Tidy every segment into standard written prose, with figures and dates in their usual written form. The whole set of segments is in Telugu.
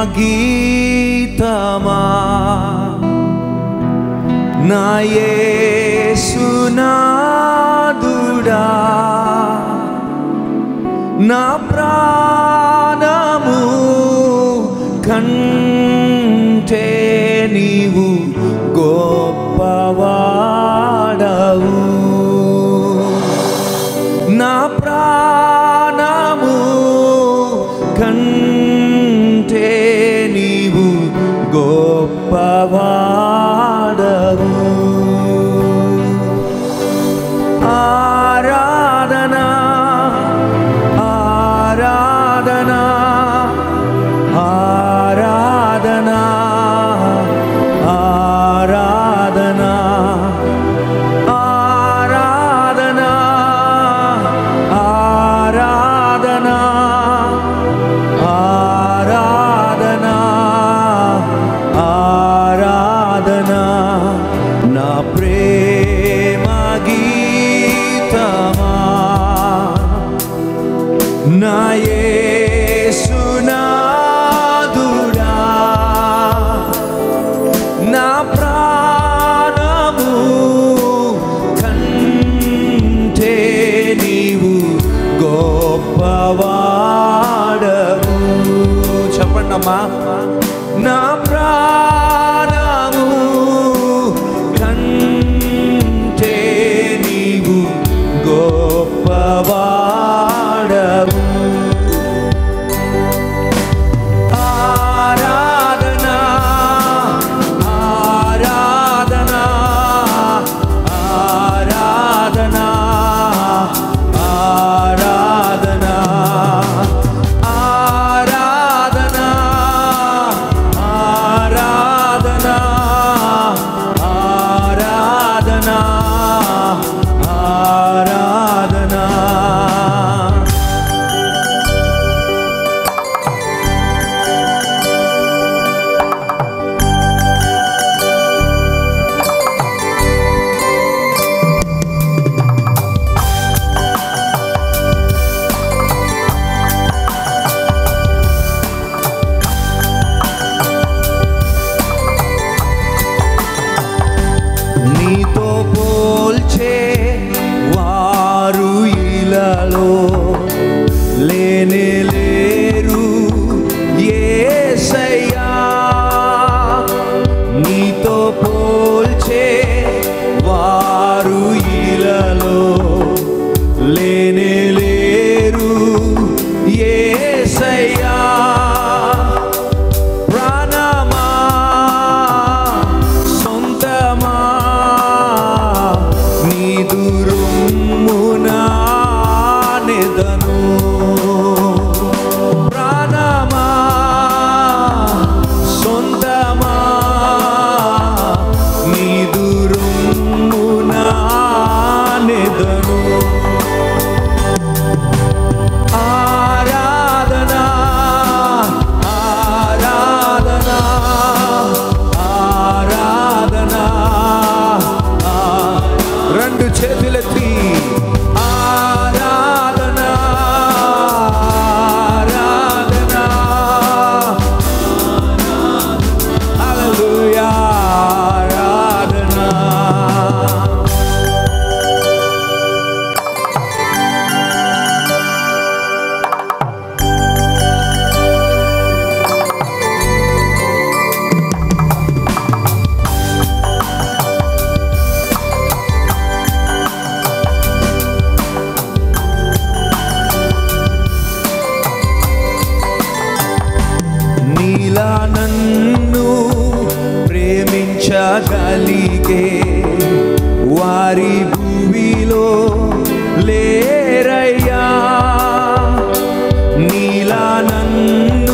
గీతమా నా యేసునాథుడా నా ప్రాణము కంటే నీవు గొప్పవాడవు నా ప్రాణము కంటే నీవు గొప్పవాడవు ఆరాధనా ఆరాధనా ఆరాధనా ఆరాధనా ఆరాధనా ఆరాధనా ఆరాధనా ఆరాధనా నా ప్రేమ గీతమా నా యేసునాథుడా నా ప్రాణము కంటే నీవు గొప్పవాడవు. చెప్పండమ్మా. నా ప్రాణము కంటే నీవు గొప్పవాడవు. ఆరాధనా ఆరాధనా ఆరాధనా ఆరాధనా ఆరాధనా ఆరాధనా ఆరాధనా ఆరాధనా. నీతో పోల్చే వారు ఇలాలో లేనే లేరు యేసయ్యా. నీతో పోల్చే వారు ఇలాలో లేనే లేరు యేసయ్యా. ప్రాణమా సొంతమా నీదు రొమ్మునా నెదను. ప్రాణమా సొంతమా నీదు రొమ్మునా నెదను. ఆరాధనా ఆరాధనా ఆరాధనా. రెండు చేతులెత్తి ఆరాధనా ఆరాధనా. హల్లెలూయా ఆరాధనా. నీలా నన్ను ప్రేమించగలిగే వారి భూమిలో లేరయ్యా. నీలా నన్ను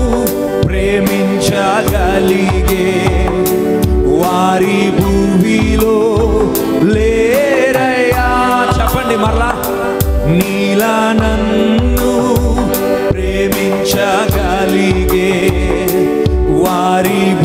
ప్రేమించగలిగే వారి భూమిలో లేరయ్యా. చెప్పండి మరలా. నీలా నన్ను ప్రేమించగలిగే వారి